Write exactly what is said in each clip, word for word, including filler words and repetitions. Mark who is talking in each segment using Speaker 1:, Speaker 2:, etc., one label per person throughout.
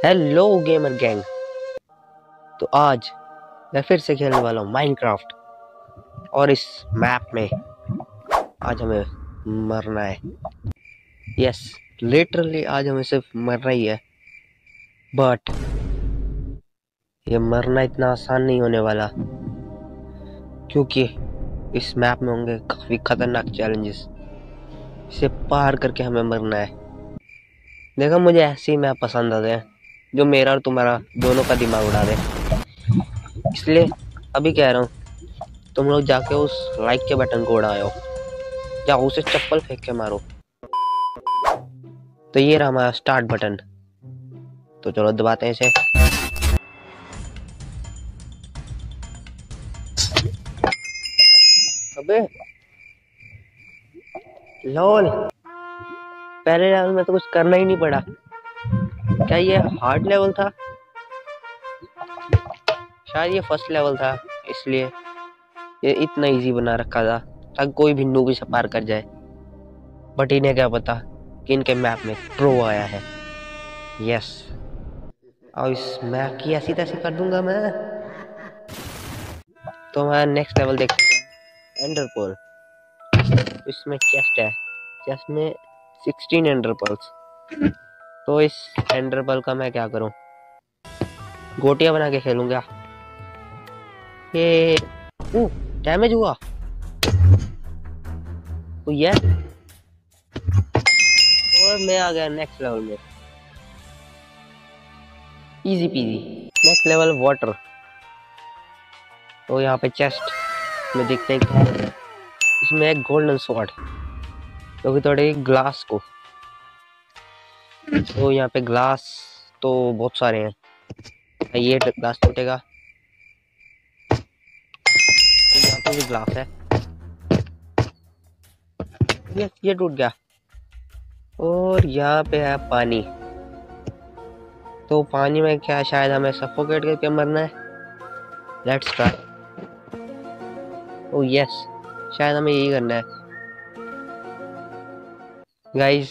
Speaker 1: Hello gamer gang. तो आज मैं फिर से खेलने वाला हूँ माइनक्राफ्ट और इस मैप में आज हमें मरना है। यस, लिटरली आज हमें सिर्फ मरना ही है। बट ये मरना इतना आसान नहीं होने वाला, क्योंकि इस मैप में होंगे काफी खतरनाक चैलेंजेस। इसे पार करके हमें मरना है। देखो, मुझे ऐसी मैप पसंद आते हैं जो मेरा और तुम्हारा दोनों का दिमाग उड़ा दे। इसलिए अभी कह रहा हूँ, तुम लोग जाके उस लाइक के बटन को उड़ाओ, जाओ उसे चप्पल फेंक के मारो। तो ये रहा हमारा स्टार्ट बटन। तो चलो दबाते हैं इसे। अबे लॉल, पहले लेवल में तो कुछ करना ही नहीं पड़ा। क्या ये हार्ड लेवल था? शायद ये फर्स्ट लेवल था, इसलिए ये इतना इजी बना रखा था ताकि कोई भी नूब इसे पार कर जाए। बट इन्हें क्या पता कि इनके मैप में प्रो आया है। यस, और इस मैप की ऐसी तैसी कर दूंगा मैं। तो हमारा नेक्स्ट लेवल देखते हैं, एंडरपोल। इसमें चेस्ट है, चेस्ट में सिक्सटीन एंडरपर्ल्स। तो इस एंडरपर्ल का मैं क्या करूं, गोटियां बना के खेलूंगा। ये डैमेज हुआ तो ये, और मैं आ गया नेक्स्ट लेवल में। Easy peasy. Next level water. तो यहाँ पे चेस्ट में देखते हैं क्या है। इसमें एक गोल्डन स्वॉर्ड जो कि थोड़े ग्लास को। तो यहाँ पे ग्लास तो बहुत सारे हैं। ये ग्लास टूटेगा, तो यहाँ पे भी ग्लास है। ये ये टूट गया। और यहाँ पे है पानी। तो पानी में क्या, शायद हमें सफोकेट करके मरना है। Let's try. ओह यस, शायद हमें यही करना है। गाइस,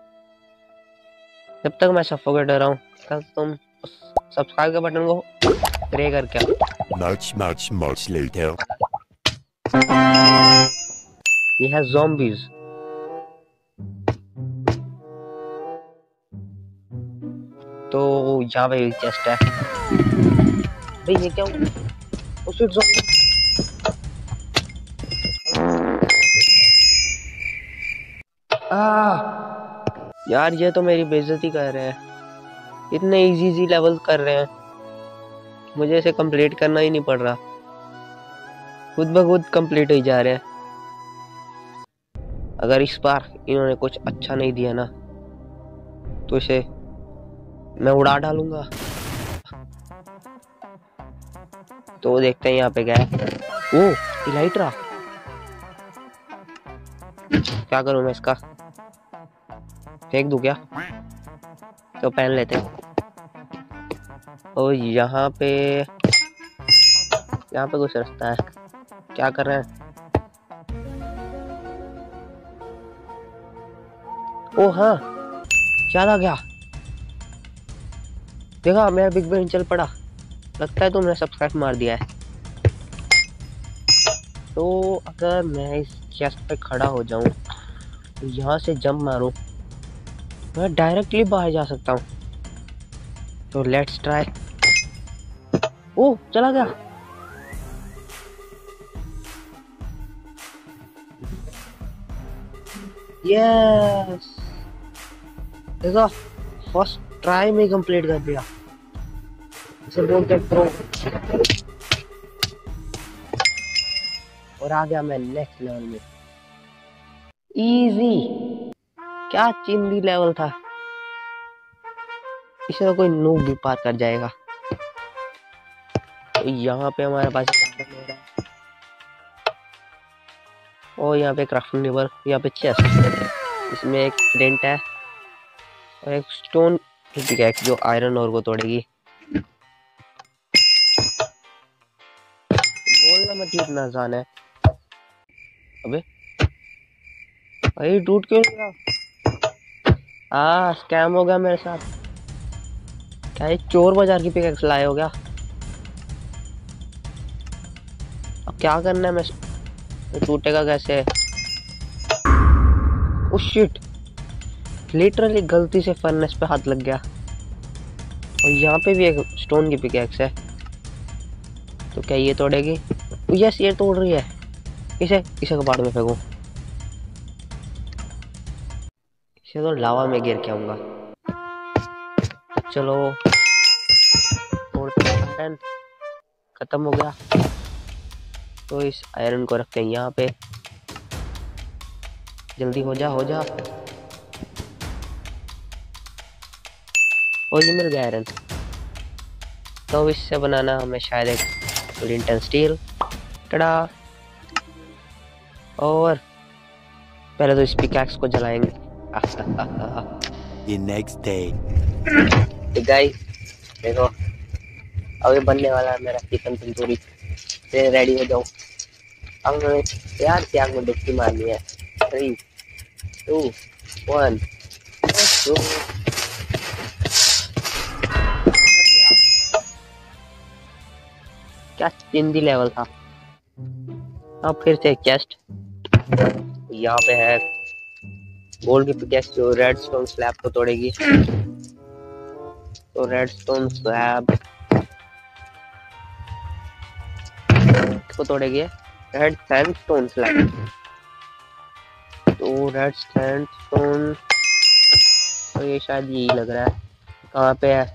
Speaker 1: जब तक मैं सफोकेट हो रहा हूँ तब तुम सब्सक्राइब के बटन को प्रे करके
Speaker 2: Much, much, much later.
Speaker 1: ये है ज़ॉम्बीज। तो यहाँ पे चेस्ट है। भाई ये क्या हुआ? उसे आ, यार ये तो मेरी बेइज्जती कर रहे हैं। इतने इजी इजी लेवल कर रहे हैं, मुझे इसे कंप्लीट करना ही नहीं पड़ रहा। खुद ब खुद कंप्लीट ही जा रहे हैं। अगर इस बार इन्होंने कुछ अच्छा नहीं दिया ना, तो इसे मैं उड़ा डालूंगा। तो देखते हैं यहाँ पे क्या है। ओ इलाइट्रा, क्या करूं मैं इसका? फेंक दूं क्या? तो पहन लेते हैं। और यहाँ पे यहाँ पे कुछ रास्ता है। क्या कर रहे हैं? ओ हाँ, याद आ गया। देखा, मेरा बिग ब्रेन चल पड़ा। लगता है तुमने सब्सक्राइब मार दिया है। तो अगर मैं इस चेस्ट पे खड़ा हो जाऊं, तो यहाँ से जंप मारूं, मैं डायरेक्टली बाहर जा सकता हूँ। तो लेट्स ट्राई। ओ चला गया। यस, देखो फर्स्ट ट्राई में कंप्लीट कर दिया। इसे बोलते हैं प्रो। और आ गया मैं नेक्स्ट लेवल में। इजी, क्या चिंदी लेवल था। इसे तो कोई नूब भी पार कर जाएगा। तो यहाँ पे हमारे पास और यहाँ पे क्राफ्टिंग टेबल, यहाँ पे चेस्ट। इसमें एक डेंट है और एक स्टोन पिकैक्स जो आयरन और को तोड़ेगी। बोलना मत इतना आसान है। अबे भाई टूट क्यों गया? आ स्कैम हो गया मेरे साथ। क्या ये चोर बाजार की पिकैक्स लाए हो क्या? अब क्या करना है? मैं ये टूटेगा कैसे? ओह शिट, लिटरली गलती से फर्नेस पे हाथ लग गया। और यहाँ पे भी एक स्टोन की पिकैक्स है, तो क्या ये तोड़ेगी? यस, ये तोड़ रही है। इसे इसे कबाड़ में फेंकूं, इसे तो लावा में गिर के आऊंगा। चलो तोड़ते हैं। आयरन खत्म हो गया, तो इस आयरन को रखते हैं यहाँ पे। जल्दी हो जा हो जा। और ये मिल गया आयरन। तो इससे बनाना हमें शायद एक फ्लिंट स्टील। टड़ा। और पहले तो इस पिकैक्स को जलाएंगे।
Speaker 2: The next day.
Speaker 1: गाइस देखो, अभी बनने वाला है मेरा चिकन तंदूरी। से रेडी हो जाओ। अब हमें यार त्याग में डुबकी मारनी है। Three two one. क्या चिंदी लेवल था। अब फिर से चेस्ट। यहाँ पे है गोल्ड की पिकैक्स जो रेडस्टोन स्लैब को तोड़ेगी। तो रेडस्टोन स्लैब को तोड़ेगी रेड सैंडस्टोन स्लैब। तो रेड सैंडस्टोन, तो ये शायद यही लग रहा है। कहाँ पे है?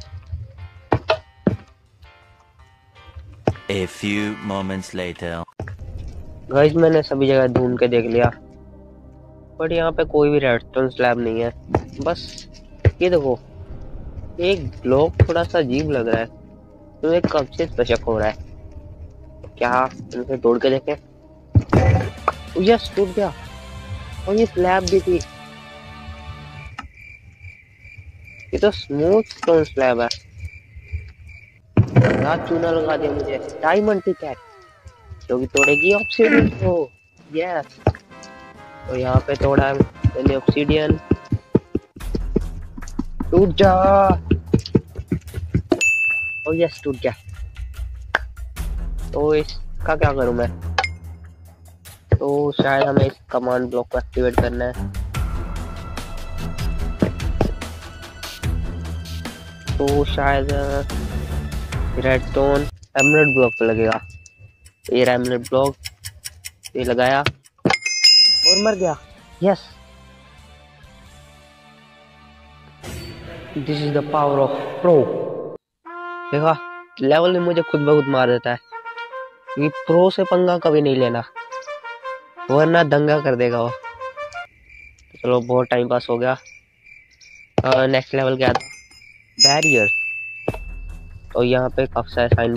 Speaker 3: A few moments later.
Speaker 1: Guys मैंने सभी जगह ढूंढ के देख लिया, बट यहाँ पे कोई भी रेडस्टोन स्लैब नहीं है। बस ये देखो, एक ब्लॉक थोड़ा सा अजीब लग रहा है, तो एक कब से इस पे शक हो रहा है। क्या इनसे तोड़ के देखें? यस, टूट गया। और ये स्लैब भी थी। ये तो स्मूथ स्टोन स्लैब है। रात चूना लगा दिया मुझे। डायमंड पिकैक्स जो कि तोड़ेगी ऑब्सीडियन को। यस, तो यहाँ पे तोड़ा है मैंने ऑब्सीडियन। टूट जा। ओ यस, टूट गया। तो इसका क्या करूं मैं? तो शायद हमें इस कमांड ब्लॉक को एक्टिवेट करना है। तो शायद रेडस्टोन एमराल्ड ब्लॉक पे लगेगा। ये एमराल्ड ब्लॉक ये लगाया और मर गया। Yes, this is the power of pro. देखा, लेवल में मुझे खुद ब खुद मार देता है। ये प्रो से पंगा कभी नहीं लेना, वरना दंगा कर देगा वो। तो चलो, बहुत टाइम पास हो गया। नेक्स्ट लेवल क्या था? बैरियर। तो यहाँ पे काफी सारे साइन,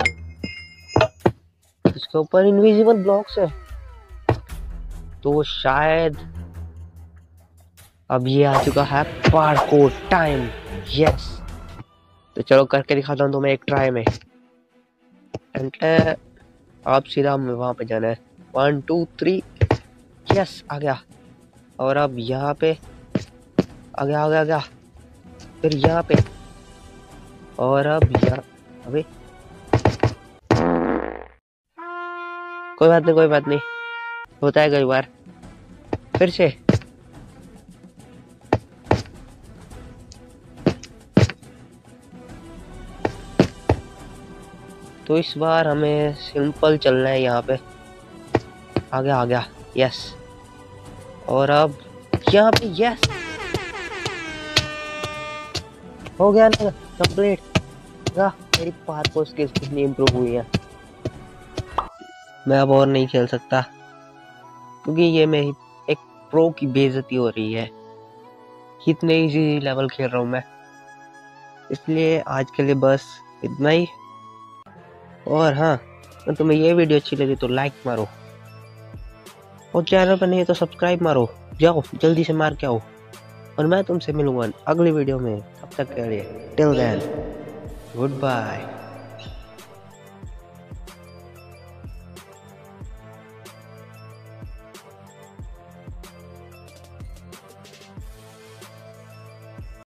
Speaker 1: इसके ऊपर इनविजिबल ब्लॉक्स है। तो शायद अब ये आ चुका है पार्कोर टाइम। यस, तो चलो करके दिखाता हूँ तुम्हें एक ट्राई में। आप सीधा वहां पे जाना है। One two three. यस, आ गया। और अब यहाँ पे आ गया आ गया आ गया। फिर यहाँ पे, और अब यहाँ। अबे कोई बात नहीं कोई बात नहीं, होता है कई बार। फिर से तो इस बार हमें सिंपल चलना है। यहाँ पे आ गया आ गया। यस, और अब यहाँ पे यस हो गया ना कंप्लीट। मेरी पार्कोर स्किल्स कितनी इम्प्रूव हुई है। मैं अब और नहीं खेल सकता, क्योंकि ये मेरी एक प्रो की बेइज्जती हो रही है। कितने इजी लेवल खेल रहा हूँ मैं। इसलिए आज के लिए बस इतना ही। और हाँ, तो तुम्हें ये वीडियो अच्छी लगी तो लाइक मारो, और चैनल पर नहीं है तो सब्सक्राइब मारो। जाओ जल्दी से मार के आओ, और मैं तुमसे मिलूंगा अगली वीडियो में। तब तक के लिए टिल देन गुड बाय।